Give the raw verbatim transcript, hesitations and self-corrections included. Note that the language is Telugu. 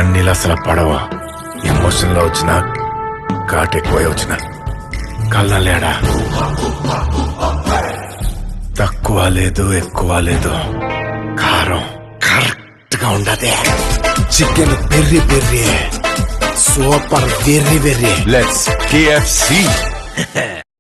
కన్నీళ్ళు అసలు పడవ. ఎమోషన్ లో వచ్చిన ఘాట్ ఎక్కువ వచ్చిన కళ్ళ లేడా. తక్కువ లేదు ఎక్కువ లేదు, కారం కరెక్ట్ గా ఉండదే. చికెన్ పెర్రి పెర్రి, సూపర్ వెర్రి వెర్రి. Let's K F C.